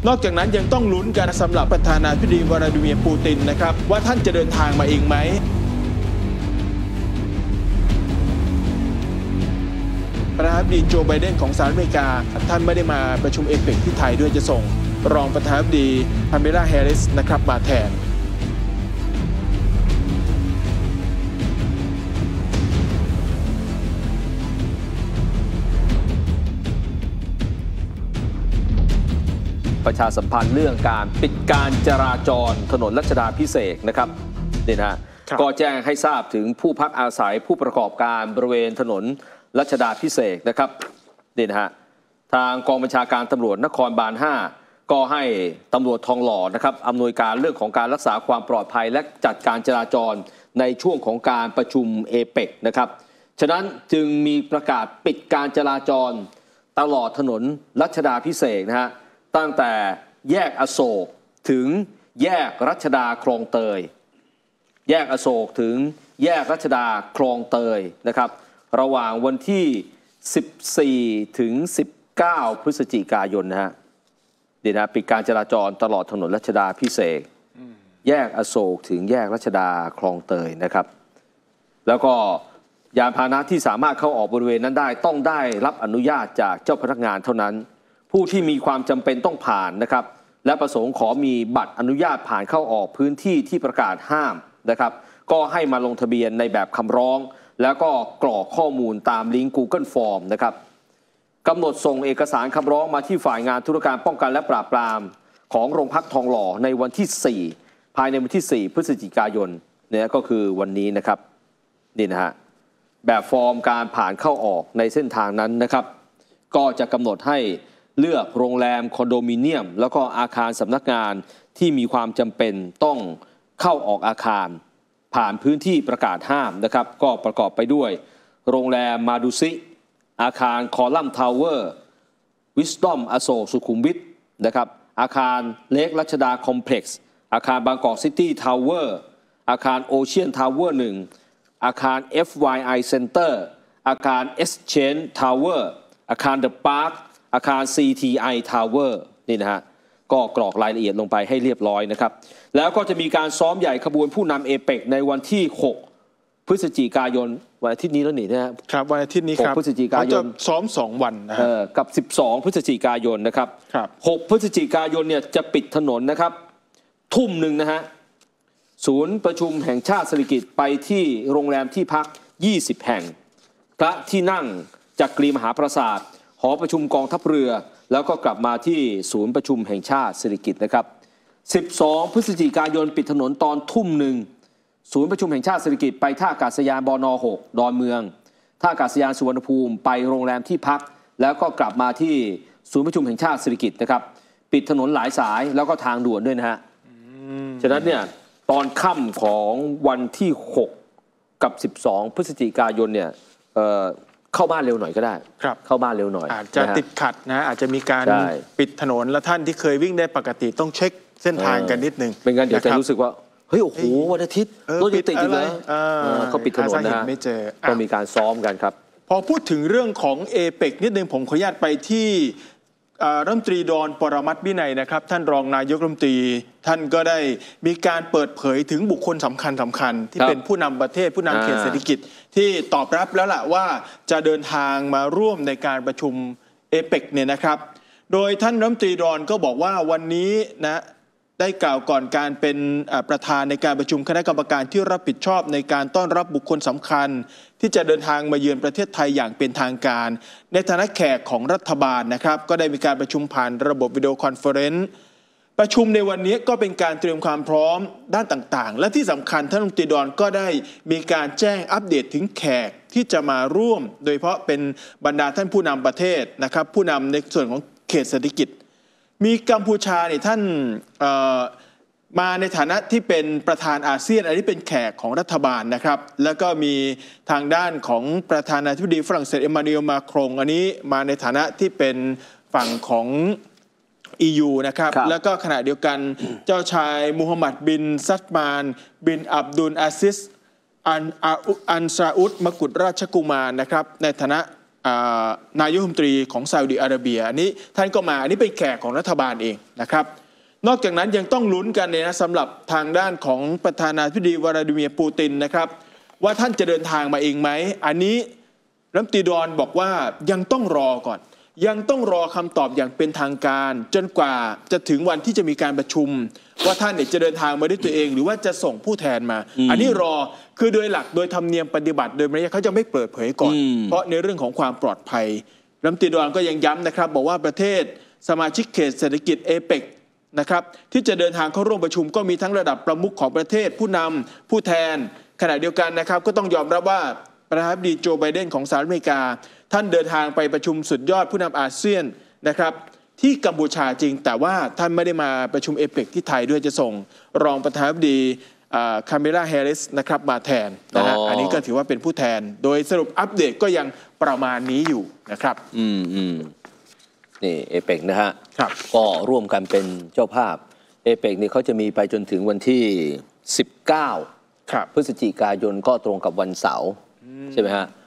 นอกจากนั้นยังต้องลุ้นกันสำหรับประธานาธิบดีวลาดิเมียร์ปูตินนะครับว่าท่านจะเดินทางมาเองไหมประธานาธิบดีโจไบเดนของสหรัฐอเมริกาท่านไม่ได้มาประชุมเอเปกที่ไทยด้วยจะส่งรองประธานาธิบดีคาเมล่าแฮร์ริสนะครับมาแทนประชาสัมพันธ์เรื่องการปิดการจราจรถนนรัชดาภิเษกนะครับนี่นะก็แจ้งให้ทราบถึงผู้พักอาศัยผู้ประกอบการบริเวณถนนรัชดาภิเษกนะครับนี่นะฮะทางกองบัญชาการตำรวจนครบาล 5ก็ให้ตำรวจทองหล่อนะครับอำนวยการเรื่องของการรักษาความปลอดภัยและจัดการจราจรในช่วงของการประชุมเอเปกนะครับฉะนั้นจึงมีประกาศปิดการจราจรตลอดถนนรัชดาภิเษกนะฮะตั้งแต่แยกอโศกถึงแยกรัชดาคลองเตยแยกอโศกถึงแยกรัชดาคลองเตยนะครับระหว่างวันที่14ถึง19พฤศจิกายนนะฮะนี่นะปิดการจราจรตลอดถนนรัชดาภิเษกแยกอโศกถึงแยกรัชดาคลองเตยนะครับแล้วก็ยานพาหนะที่สามารถเข้าออกบริเวณนั้นได้ต้องได้รับอนุญาตจากเจ้าพนักงานเท่านั้นผู้ที่มีความจำเป็นต้องผ่านนะครับและประสงค์ขอมีบัตรอนุญาตผ่านเข้าออกพื้นที่ที่ประกาศห้ามนะครับก็ให้มาลงทะเบียนในแบบคำร้องแล้วก็กรอกข้อมูลตามลิงก์ Google Form นะครับกำหนดส่งเอกสารคำร้องมาที่ฝ่ายงานธุรการป้องกันและปราบปรามของโรงพักทองหล่อในวันที่4ภายในวันที่4พฤศจิกายนเนี่ยก็คือวันนี้นะครับนี่นะฮะแบบฟอร์มการผ่านเข้าออกในเส้นทางนั้นนะครับก็จะกำหนดให้เลือกโรงแรมคอนโดมิเนียมแล้วก็อาคารสำนักงานที่มีความจำเป็นต้องเข้าออกอาคารผ่านพื้นที่ประกาศห้ามนะครับก็ประกอบไปด้วยโรงแรมมาดุซิอาคารคอลัมน์ทาวเวอร์วิสตอมอโศกสุขุมวิทนะครับอาคารเลครัชดาคอมเพล็กซ์อาคารบางกอกซิตี้ทาวเวอร์อาคารโอเชียนทาวเวอร์1อาคาร FYI Center อาคาร Exchange Tower อาคาร The Parkอาคาร CTI Tower นี่นะฮะก็กรอกรายละเอียดลงไปให้เรียบร้อยนะครับแล้วก็จะมีการซ้อมใหญ่ขบวนผู้นำเอเปกในวันที่6พฤศจิกายนวันอาทิตย์นี้แล้วนี่นะครับวันอาทิตย์นี้ครับ 6พฤศจิกายนซ้อม2วันนะกับ12พฤศจิกายนนะครับ6พฤศจิกายนเนี่ยจะปิดถนนนะครับทุ่มหนึ่งนะฮะศูนย์ประชุมแห่งชาติสิริกิติ์ไปที่โรงแรมที่พัก20แห่งพระที่นั่งจักรีมหาปราสาทหอประชุมกองทัพเรือแล้วก็กลับมาที่ศูนย์ประชุมแห่งชาติสิริกิติ์นะครับ12พฤศจิกายนปิดถนนตอนทุ่มหนึ่งศูนย์ประชุมแห่งชาติสิริกิติ์ไปท่าอากาศยานบน6ดอนเมืองท่าอากาศยานสุวรรณภูมิไปโรงแรมที่พักแล้วก็กลับมาที่ศูนย์ประชุมแห่งชาติสิริกิติ์นะครับปิดถนนหลายสายแล้วก็ทางด่วนด้วยนะฮะฉะนั้นเนี่ยตอนค่ำของวันที่6กับ12พฤศจิกายนเนี่ยเข้าบ้านเร็วหน่อยก็ได้เข้าบ้านเร็วหน่อยอาจจะติดขัดนะอาจจะมีการปิดถนนและท่านที่เคยวิ่งได้ปกติต้องเช็คเส้นทางกันนิดนึงเป็นงั้นเดี๋ยวจะรู้สึกว่าเฮ้ยโอ้โหวันอาทิตย์รถติดอยู่เลยเขาปิดถนนนะต้องมีการซ้อมกันครับพอพูดถึงเรื่องของเอเปกนิดนึงผมขออนุญาตไปที่รัฐมนตรีดอนปรมัตถ์วินัยนะครับท่านรองนายกรัฐมนตรีท่านก็ได้มีการเปิดเผยถึงบุคคลสำคัญที่เป็นผู้นำประเทศผู้นำเขตเศรษฐกิจที่ตอบรับแล้วล่ะว่าจะเดินทางมาร่วมในการประชุมเอเปกเนี่ยนะครับโดยท่านรัฐมนตรีดอนก็บอกว่าวันนี้นะได้กล่าวก่อนการเป็นประธานในการประชุมคณะกรรมการที่รับผิดชอบในการต้อนรับบุคคลสำคัญที่จะเดินทางมาเยือนประเทศไทยอย่างเป็นทางการในฐานะแขกของรัฐบาลนะครับก็ได้มีการประชุมผ่านระบบวิดีโอคอนเฟอเรนซ์ประชุมในวันนี้ก็เป็นการเตรียมความพร้อมด้านต่างๆและที่สำคัญท่านรัฐมนตรีดอนก็ได้มีการแจ้งอัปเดตถึงแขกที่จะมาร่วมโดยเฉพาะเป็นบรรดาท่านผู้นำประเทศนะครับผู้นำในส่วนของเขตเศรษฐกิจมีกัมพูชาเนี่ยท่านมาในฐานะที่เป็นประธานอาเซียนอันนี้เป็นแขกของรัฐบาลนะครับแล้วก็มีทางด้านของประธานาธิบดีฝรั่งเศสเอมานูเอลมาครงอันนี้มาในฐานะที่เป็นฝั่งของ EU นะครับแล้วก็ขณะเดียวกันเจ้าชายมูฮัมหมัดบินซัดมานบินอับดุลอาซิสอันซาอุดมกุฎราชกุมารนะครับในฐานะนายกรัฐมนตรีของซาอุดิอาระเบียอันนี้ท่านก็มาอันนี้เป็นแขกของรัฐบาลเองนะครับนอกจากนั้นยังต้องลุ้นกันเนี่ยนะสำหรับทางด้านของประธานาธิบดีวลาดิเมียร์ปูตินนะครับว่าท่านจะเดินทางมาเองไหมอันนี้รัฐมนตรีดอนบอกว่ายังต้องรอก่อนยังต้องรอคำตอบอย่างเป็นทางการจนกว่าจะถึงวันที่จะมีการประชุมว่าท่านเนี่ยจะเดินทางมาด้วยตัวเองหรือว่าจะส่งผู้แทนมาอันนี้รอคือโดยหลักโดยธรรมเนียมปฏิบัติโดยมารยาทเขาจะไม่เปิดเผยก่อนเพราะในเรื่องของความปลอดภัยรัฐมนตรีดอนก็ยังย้ำนะครับบอกว่าประเทศสมาชิกเขตเศรษฐกิจเอเปกนะครับที่จะเดินทางเข้าร่วมประชุมก็มีทั้งระดับประมุขของประเทศผู้นำผู้แทนขณะเดียวกันนะครับก็ต้องยอมรับว่าประธานาธิบดีโจไบเดนของสหรัฐอเมริกาท่านเดินทางไปประชุมสุดยอดผู้นำอาเซียนนะครับที่กัมพูชาจริงแต่ว่าท่านไม่ได้มาประชุมเอเปกที่ไทยด้วยจะส่งรองประธานาธิบดีคาเมล่าแฮร์ริสนะครับมาแทนนะฮะอันนี้ก็ถือว่าเป็นผู้แทนโดยสรุปอัปเดตก็ยังประมาณนี้อยู่นะครับนี่เอเปกนะฮะก็ร่วมกันเป็นเจ้าภาพเอเปกนี่เขาจะมีไปจนถึงวันที่19พฤศจิกายนก็ตรงกับวันเสาร์ใช่ไหมฮะ